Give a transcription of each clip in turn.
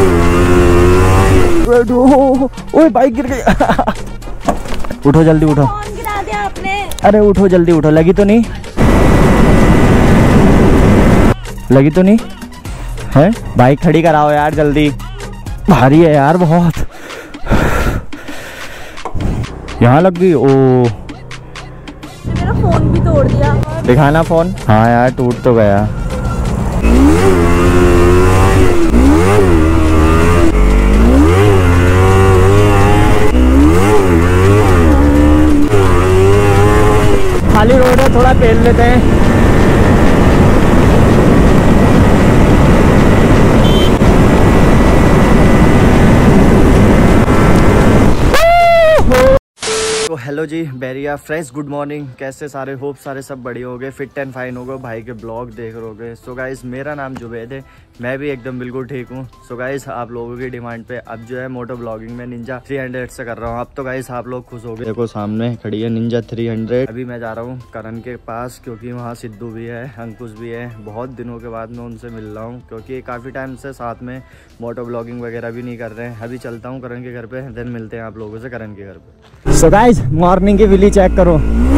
ओए बाइक गिर गई। उठो जल्दी उठो। फोन गिरा दिया आपने। अरे उठो जल्दी उठो। लगी तो नहीं? लगी तो नहीं है? बाइक खड़ी कराओ यार जल्दी, भारी है यार बहुत। यहाँ लग गई। ओ मेरा फोन भी तोड़ दिया। दिखाना फोन। हाँ यार टूट तो गया। खाली रोड है, थोड़ा पेल लेते हैं। तो हेलो जी, बैरिया फ्रेश गुड मॉर्निंग। कैसे सारे होप सारे सब बढ़िया हो गए, फिट एंड फाइन हो गए, भाई के ब्लॉग देख रहे हो। सो गाइस मेरा नाम जुबैद है, मैं भी एकदम बिल्कुल ठीक हूँ। सो गाइस आप लोगों की डिमांड पे अब जो है मोटो ब्लॉगिंग में निंजा 300 से कर रहा हूँ। अब तो गाइस आप लोग खुश हो गए। देखो सामने खड़ी है निंजा 300। अभी मैं जा रहा हूँ करण के पास, क्योंकि वहाँ सिद्धू भी है, अंकुश भी है। बहुत दिनों के बाद मैं उनसे मिल रहा हूँ, क्योंकि काफ़ी टाइम से साथ में मोटो ब्लॉगिंग वगैरह भी नहीं कर रहे हैं। अभी चलता हूँ करण के घर पे, देन मिलते हैं आप लोगों से करण के घर पे। सो गाइस मॉर्निंग की विली चेक करो,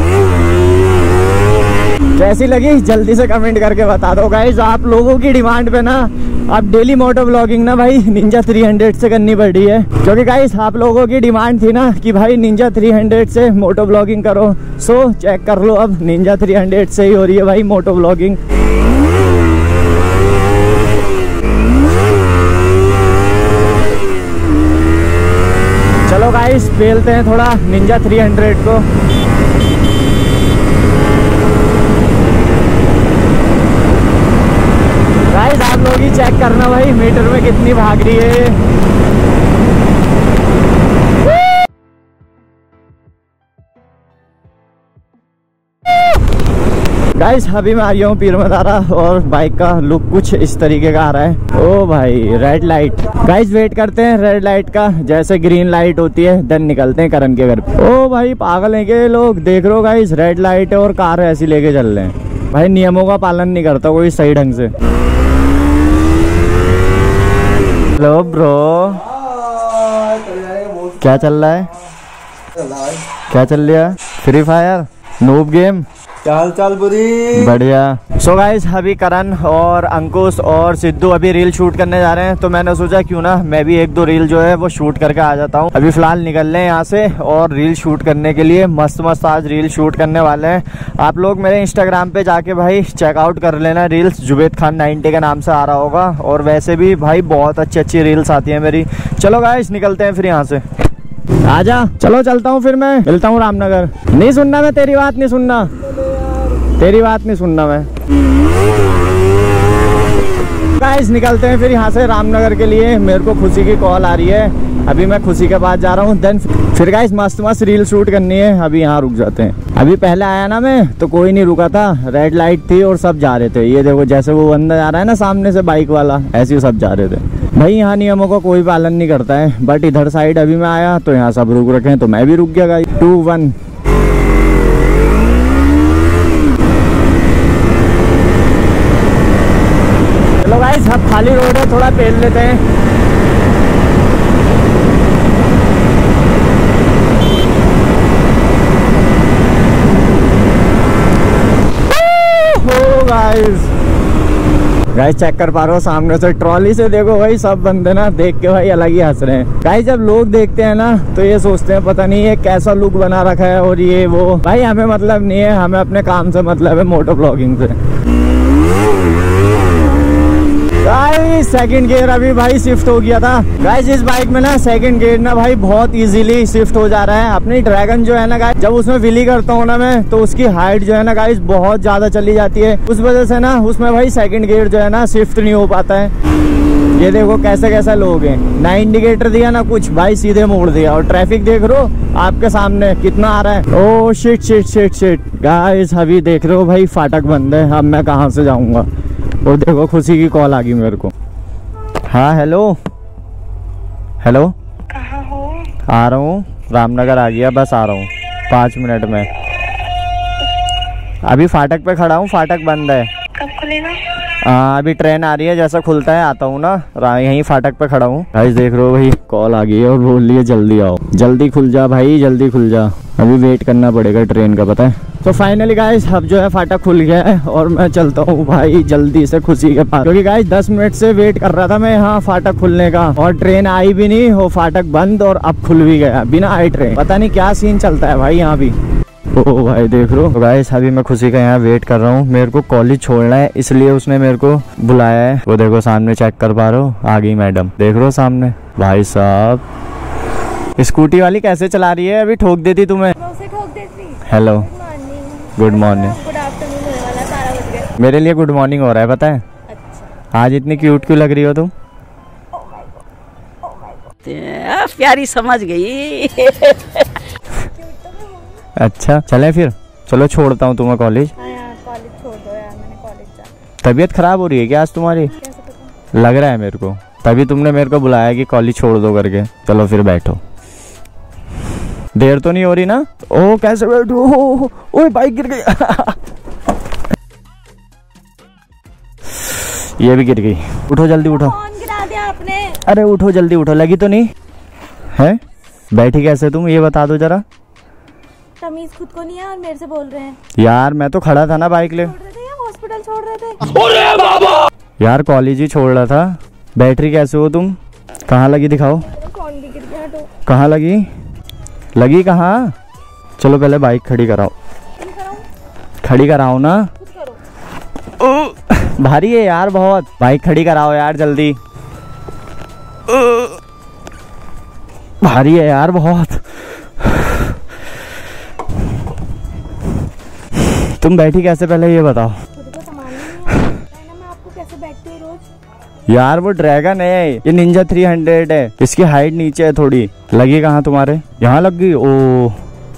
कैसी लगी जल्दी से कमेंट करके बता दो। गाइस आप लोगों की डिमांड पे ना अब डेली मोटो ब्लॉगिंग ना भाई निंजा 300 से करनी पड़ रही है, क्योंकि गाइस आप लोगों की डिमांड थी ना कि भाई निंजा 300 से मोटो ब्लॉगिंग करो। सो चेक कर लो, अब निंजा 300 से ही हो रही है भाई मोटो ब्लॉगिंग। चलो गाइस पेलते हैं थोड़ा निंजा 300 को। गाइस आप लोग ही चेक करना भाई मीटर में कितनी भाग रही है। गाइस अभी मैं आ गया हूँ पीर मदारा, और बाइक का लुक कुछ इस तरीके का आ रहा है। ओ भाई रेड लाइट। गाइस वेट करते हैं रेड लाइट का, जैसे ग्रीन लाइट होती है देन निकलते हैं करण के घर पे। ओ भाई पागल हैं क्या लोग, देख रहे हो गाइस रेड लाइट है और कार ऐसी लेके चल रहे हैं। भाई नियमों का पालन नहीं करता कोई सही ढंग से। हेलो ब्रो, क्या चल रहा है? क्या चल रहा है? Free fire noob game. क्या हाल चाल बुरी? बढ़िया। सो गाइस अभी करण और अंकुश और सिद्धू अभी रील शूट करने जा रहे हैं, तो मैंने सोचा क्यों ना मैं भी एक दो रील जो है वो शूट करके आ जाता हूँ। अभी फिलहाल निकल रहे हैं यहाँ से और रील शूट करने के लिए। मस्त मस्त आज रील शूट करने वाले हैं। आप लोग मेरे इंस्टाग्राम पे जाके भाई चेकआउट कर लेना, रील्स जुबैद खान 90 के नाम से आ रहा होगा। और वैसे भी भाई बहुत अच्छी अच्छी रील्स आती है मेरी। चलो गाइस निकलते हैं फिर यहाँ से। आजा चलो चलता हूँ, फिर मैं मिलता हूँ रामनगर। नहीं सुनना, मैं तेरी बात नहीं सुनना, तेरी बात नहीं सुनना मैं। गाइस निकलते हैं फिर यहाँ से रामनगर के लिए। मेरे को खुशी की कॉल आ रही है, अभी मैं खुशी के पास जा रहा हूँ। देन फिर गाइस मस्त मस्त रील शूट करनी है। अभी यहाँ रुक जाते हैं। अभी पहले आया ना मैं तो कोई नहीं रुका था, रेड लाइट थी और सब जा रहे थे। ये देखो जैसे वो बंदा जा रहा है ना सामने से बाइक वाला, ऐसे ही सब जा रहे थे। भाई यहाँ नियमों का कोई पालन नहीं करता है, बट इधर साइड अभी मैं आया तो यहाँ सब रुक रखे हैं, तो मैं भी रुक गया गाइस। 2 1 चलो गाइस अब खाली रोड है, थोड़ा पेल लेते हैं। गाइस चेक कर पा रहे हो सामने से ट्रॉली से, देखो भाई सब बंदे ना देख के भाई अलग ही हंस रहे हैं। गाइस जब लोग देखते हैं ना तो ये सोचते हैं पता नहीं ये कैसा लुक बना रखा है और ये वो। भाई हमें मतलब नहीं है, हमें अपने काम से मतलब है, मोटो ब्लॉगिंग से। गाइस सेकंड गियर अभी भाई शिफ्ट हो गया था। गाइस इस बाइक में ना सेकंड गियर ना भाई बहुत इजीली शिफ्ट हो जा रहा है। अपनी ड्रैगन जो है ना गाइस, जब उसमें व्हीली करता हूँ ना मैं, तो उसकी हाइट जो है ना गाइस बहुत ज्यादा चली जाती है। उस वजह से ना उसमें भाई सेकंड गियर जो है ना शिफ्ट नहीं हो पाता है। ये देखो कैसे कैसे लोग हैं, ना इंडिकेटर दिया ना कुछ, भाई सीधे मोड़ दिया। और ट्रैफिक देख रहे हो आपके सामने कितना आ रहा है। Oh shit shit shit shit. Guys अभी देख रहे हो भाई फाटक बंद है, अब मैं कहाँ से जाऊंगा। और देखो खुशी की कॉल आ गई मेरे को। हाँ हेलो हेलो, कहाँ हो? आ रहा हूँ रामनगर आ गया, बस आ रहा हूँ 5 मिनट में। अभी फाटक पे खड़ा हूँ, फाटक बंद है। कब खुलेगा? अभी ट्रेन आ रही है, जैसा खुलता है आता हूँ ना, यहीं फाटक पे खड़ा हूँ। गाइस देख रहे हो भाई, कॉल आ गई है और बोल रही है जल्दी आओ, जल्दी खुल जा भाई, जल्दी खुल जा। अभी वेट करना पड़ेगा ट्रेन का, पता है। तो फाइनली गाइस अब जो है फाटक खुल गया है और मैं चलता हूँ भाई जल्दी से खुशी के पास, क्योंकि गाइस 10 मिनट से वेट कर रहा था मैं यहाँ फाटक खुलने का, और ट्रेन आई भी नहीं, वो फाटक बंद और अब खुल भी गया बिना आई ट्रेन। पता नहीं क्या सीन चलता है भाई यहाँ भी। ओ भाई देख लो गाइस, अभी मैं खुशी का यहाँ वेट कर रहा हूँ। मेरे को कॉलेज छोड़ना है, इसलिए उसने मेरे को बुलाया है। वो देखो सामने चेक कर पा रहे हो, आ गई मैडम, देख रहे हो सामने। भाई साहब स्कूटी वाली कैसे चला रही है, अभी ठोक देती तुम्हें। Hello good morning. Good afternoon होने वाला, 12 बज गए। मेरे लिए गुड मॉर्निंग हो रहा है, पता है। अच्छा। आज इतनी क्यूट क्यों लग रही हो तुम? प्यारी समझ गई। अच्छा चले फिर, चलो छोड़ता हूँ तुम्हें कॉलेज। कॉलेज छोड़ दो यार, मैंने कॉलेज जाना। तबीयत खराब हो रही है क्या आज तुम्हारी? कैसे पता? लग रहा है मेरे को, तभी तुमने मेरे को बुलाया कि कॉलेज छोड़ दो करके। चलो फिर बैठो, देर तो नहीं हो रही ना? ओ कैसे बैठो, ओए बाइक गिर गई। ये भी गिर गई। उठो जल्दी उठो। फोन गिरा दिया आपने। अरे उठो जल्दी उठो, लगी तो नहीं है? बैठी कैसे तुम, ये बता दो जरा। तमीज खुद को नहीं है और मेरे से बोल रहे हैं। यार मैं तो खड़ा था ना बाइक ले। छोड़ रहे थे या हॉस्पिटल छोड़ रहे थे? अरे बाबा! यार कॉलेज ही छोड़ रहा था। बैटरी कैसे हो तुम, कहाँ लगी दिखाओ। फोन भी गिर गया। हटो। कहाँ लगी, लगी कहाँ? चलो पहले बाइक खड़ी कराओ। खड़ी कराओ ना। भारी है यार बहुत, बाइक खड़ी कराओ यार जल्दी। भारी है यार बहुत। तुम बैठी कैसे, पहले ये बताओ। खुद को संभालना नहीं है ना, मैं आपको कैसे बैठती हूँ रोज। यार वो ड्रैगन है, ये निंजा 300 है, इसकी हाइट नीचे है थोड़ी। लगी कहाँ तुम्हारे? यहाँ लग गई। ओ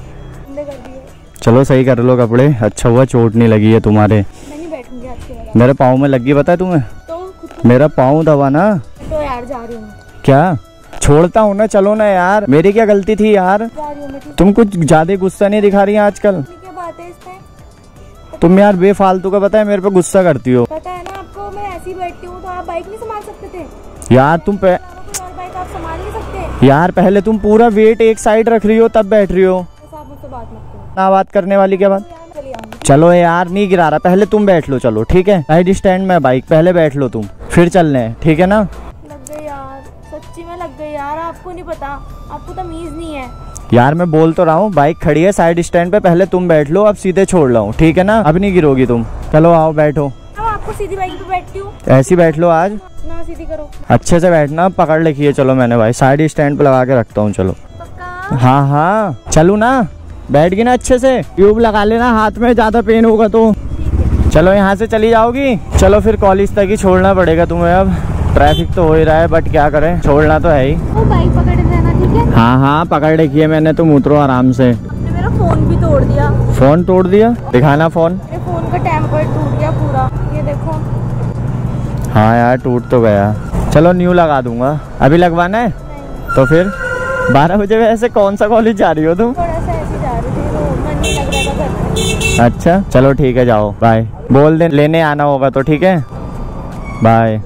चलो सही कर लो कपड़े, अच्छा हुआ चोट नहीं लगी है तुम्हारे। मैं नहीं बैठूंगी आज के बाद। मेरे पाँव में लगी, पता है तुम्हें? तो खुद मेरा पाँव दबा ना। तो यार जा रही हूँ। क्या छोड़ता हूँ ना, चलो ना यार, मेरी क्या गलती थी यार? जा रही हूँ मैं। तुम कुछ ज्यादा गुस्सा नहीं दिखा रही है आजकल। क्या बात है इसमें? तुम यार बेफालतू का, पता है, मेरे पे गुस्सा करती हो। पता है ना आपको, मैं ऐसी बैठती हूँ तो आप बाइक नहीं संभाल सकते थे यार तुम कोई और बाइक आप संभाल नहीं सकते। यार पहले तुम पूरा वेट एक साइड रख रही हो तब बैठ रही हो। बस आप मुझसे बात मत करो। ना बात करने वाली क्या बात। यार मैं चली आऊंगी। चलो यार नहीं गिरा रहा, पहले तुम बैठ लो, चलो ठीक है। साइड स्टैंड में बाइक, पहले बैठ लो तुम, फिर चलने हैं, ठीक है ना? लग गई यार, सच्ची में लग गई यार। आपको नहीं पता, आपको तमीज नहीं है। यार मैं बोल तो रहा हूँ, बाइक खड़ी है साइड स्टैंड पे, पहले तुम बैठ लो, अब सीधे छोड़ लाऊं, ठीक है ना? अब नहीं गिरोगी तुम। चलो आओ बैठो। अब आपको सीधी बाइक पे बैठती हूँ। ऐसी बैठ लो आज, ना सीधी करो। अच्छे से बैठना, पकड़ रखी है। चलो मैंने भाई साइड स्टैंड पे लगा के रखता हूँ, चलो। पक्का? हाँ हाँ चलू ना, बैठ गई ना अच्छे से। ट्यूब लगा लेना हाथ में, ज्यादा पेन होगा तो। चलो यहाँ से चली जाओगी। चलो फिर कॉलेज तक ही छोड़ना पड़ेगा तुम्हें, अब ट्रैफिक तो हो ही रहा है, बट क्या करें, छोड़ना तो है ही। वो बाइक पकड़ लेना, ठीक है? हाँ हाँ पकड़ रखी है मैंने, तुम उतरो आराम से। आपने मेरा फोन भी तोड़ दिया। फोन तोड़ दिया? दिखाना फोन। मेरे फोन का टेम्पर टूट गया पूरा, ये देखो। हाँ यार टूट तो गया। चलो न्यू लगा दूंगा। अभी लगवाना है? नहीं, तो फिर 12 बजे वैसे कौन सा कॉलेज जा रही हो तुम? थोड़ा सा ऐसे जा रही थी तो मन नहीं लग रहा था घर में। अच्छा चलो ठीक है, जाओ बाय। बोल दे लेने आना होगा तो, ठीक है, बाय।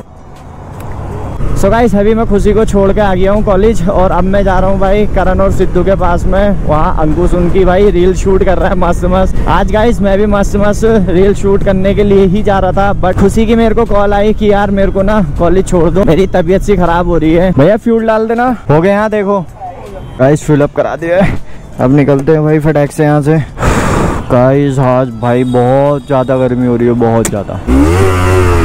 सो गाइस अभी मैं खुशी को छोड़ के आ गया हूँ कॉलेज, और अब मैं जा रहा हूँ भाई करण और सिद्धू के पास में। वहाँ अंकुश उनकी भाई रील शूट कर रहा है मस्त मस्त। आज गाइस मैं भी मस्त मस्त रील शूट करने के लिए ही जा रहा था, बट खुशी की मेरे को कॉल आई कि यार मेरे को ना कॉलेज छोड़ दो, मेरी तबीयत सी खराब हो रही है। भैया फ्यूल डाल देना। हो गया, यहाँ देखो गाइस फिल अप करा दिया है। अब निकलते हैं भाई फटाक से यहाँ से। गाइस आज भाई बहुत ज्यादा गर्मी हो रही है, बहुत ज्यादा।